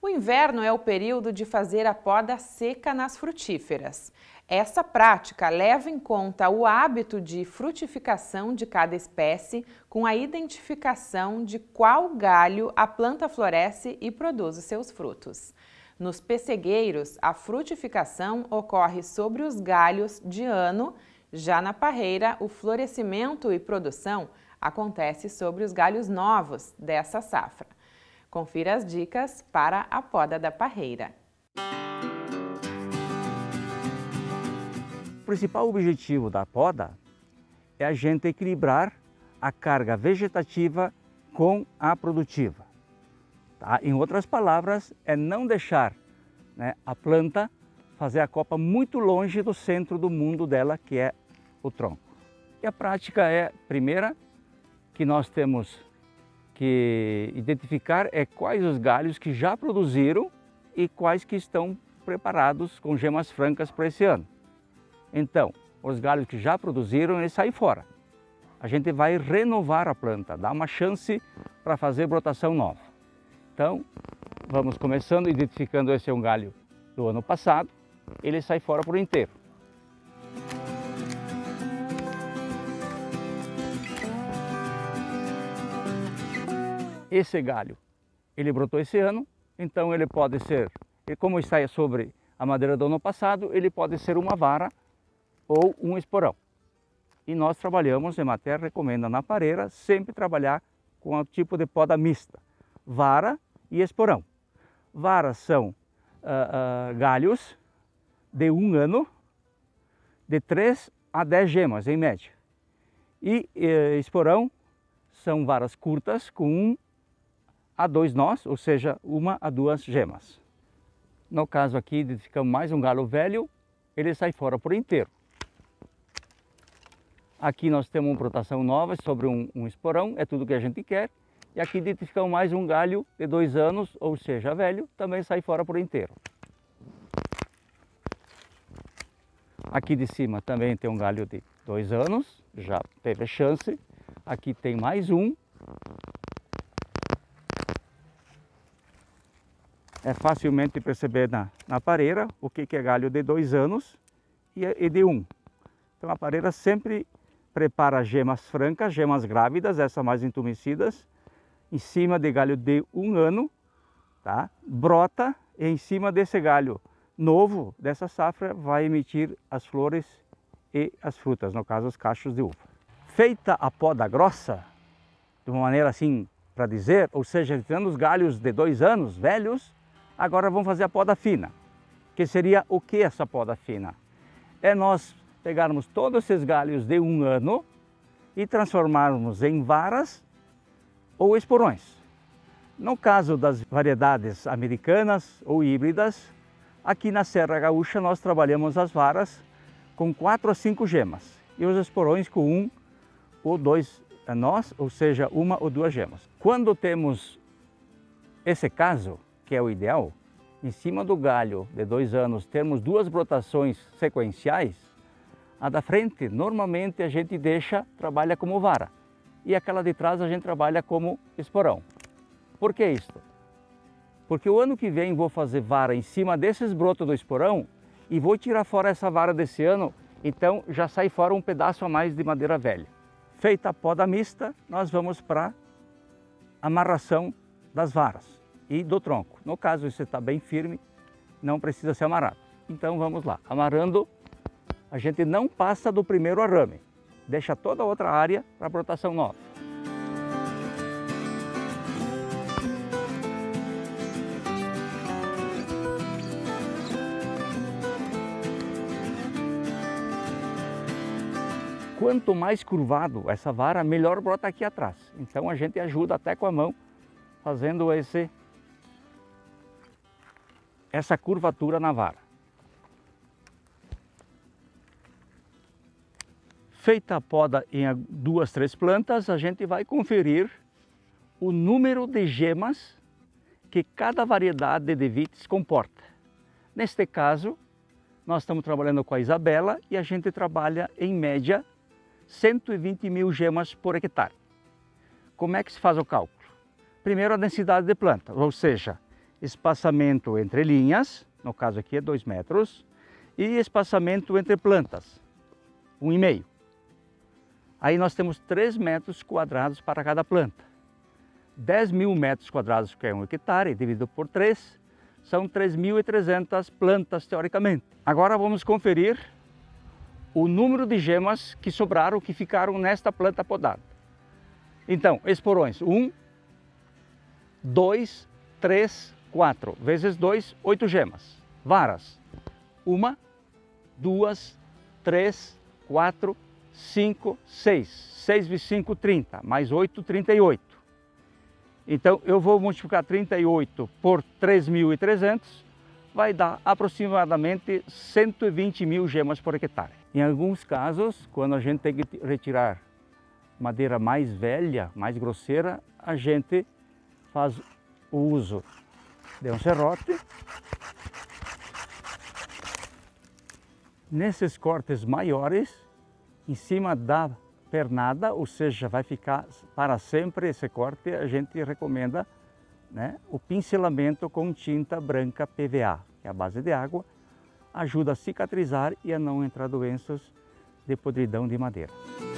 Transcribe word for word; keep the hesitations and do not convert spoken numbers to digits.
O inverno é o período de fazer a poda seca nas frutíferas. Essa prática leva em conta o hábito de frutificação de cada espécie, com a identificação de qual galho a planta floresce e produz os seus frutos. Nos pessegueiros, a frutificação ocorre sobre os galhos de ano, já na parreira, o florescimento e produção acontece sobre os galhos novos dessa safra. Confira as dicas para a poda da parreira. O principal objetivo da poda é a gente equilibrar a carga vegetativa com a produtiva. Tá? Em outras palavras, é não deixar, né, a planta fazer a copa muito longe do centro do mundo dela, que é o tronco. E a prática é, primeira, que nós temos que identificar é quais os galhos que já produziram e quais que estão preparados com gemas francas para esse ano. Então, os galhos que já produziram, eles saem fora. A gente vai renovar a planta, dar uma chance para fazer brotação nova. Então, vamos começando identificando esse é um galho do ano passado, ele sai fora por inteiro. Esse galho, ele brotou esse ano, então ele pode ser, como está sobre a madeira do ano passado, ele pode ser uma vara ou um esporão. E nós trabalhamos, Emater recomenda na pareira, sempre trabalhar com o tipo de poda mista, vara e esporão. Varas são uh, uh, galhos de um ano, de três a dez gemas em média. E uh, esporão são varas curtas com um a dois nós, ou seja, uma a duas gemas. No caso aqui, identificamos mais um galho velho, ele sai fora por inteiro. Aqui nós temos uma brotação nova sobre um, um esporão, é tudo que a gente quer. E aqui identificamos mais um galho de dois anos, ou seja, velho, também sai fora por inteiro. Aqui de cima também tem um galho de dois anos, já teve chance. Aqui tem mais um. É facilmente perceber na, na pareira o que, que é galho de dois anos e, e de um. Então a pareira sempre prepara gemas francas, gemas grávidas, essas mais entumecidas, em cima de galho de um ano, tá? Brota e em cima desse galho novo, dessa safra, vai emitir as flores e as frutas, no caso os cachos de uva. Feita a poda grossa, de uma maneira assim para dizer, ou seja, tirando os galhos de dois anos, velhos, agora vamos fazer a poda fina. Que seria o que essa poda fina? É nós pegarmos todos esses galhos de um ano e transformarmos em varas ou esporões. No caso das variedades americanas ou híbridas, aqui na Serra Gaúcha nós trabalhamos as varas com quatro a cinco gemas e os esporões com um ou dois nós, ou seja, uma ou duas gemas. Quando temos esse caso, que é o ideal, em cima do galho de dois anos temos duas brotações sequenciais, a da frente normalmente a gente deixa, trabalha como vara, e aquela de trás a gente trabalha como esporão. Por que isso? Porque o ano que vem vou fazer vara em cima desses brotos do esporão e vou tirar fora essa vara desse ano, então já sai fora um pedaço a mais de madeira velha. Feita a poda mista, nós vamos para a amarração das varas e do tronco. No caso, isso está bem firme, não precisa ser amarrado. Então vamos lá, amarrando, a gente não passa do primeiro arame, deixa toda a outra área para brotação nova. Quanto mais curvado essa vara, melhor brota aqui atrás. Então a gente ajuda até com a mão, fazendo esse, essa curvatura na vara. Feita a poda em duas, três plantas, a gente vai conferir o número de gemas que cada variedade de vites comporta. Neste caso, nós estamos trabalhando com a Isabela e a gente trabalha em média cento e vinte mil gemas por hectare. Como é que se faz o cálculo? Primeiro a densidade de planta, ou seja, espaçamento entre linhas, no caso aqui é dois metros, e espaçamento entre plantas, um e meio. Aí nós temos três metros quadrados para cada planta. dez mil metros quadrados, que é um hectare, dividido por três, são três mil e trezentas plantas, teoricamente. Agora vamos conferir o número de gemas que sobraram, que ficaram nesta planta podada. Então, esporões, um, dois, três, quatro, vezes dois, oito gemas. Varas, uma, duas, três, quatro, cinco, seis. seis vezes cinco, trinta, mais oito, trinta e oito. Então, eu vou multiplicar trinta e oito por três mil e trezentos, vai dar aproximadamente cento e vinte mil gemas por hectare. Em alguns casos, quando a gente tem que retirar madeira mais velha, mais grosseira, a gente faz o uso de um serrote. Nesses cortes maiores, em cima da pernada, ou seja, vai ficar para sempre esse corte, a gente recomenda, né, o pincelamento com tinta branca P V A, que é a base de água, ajuda a cicatrizar e a não entrar doenças de podridão de madeira.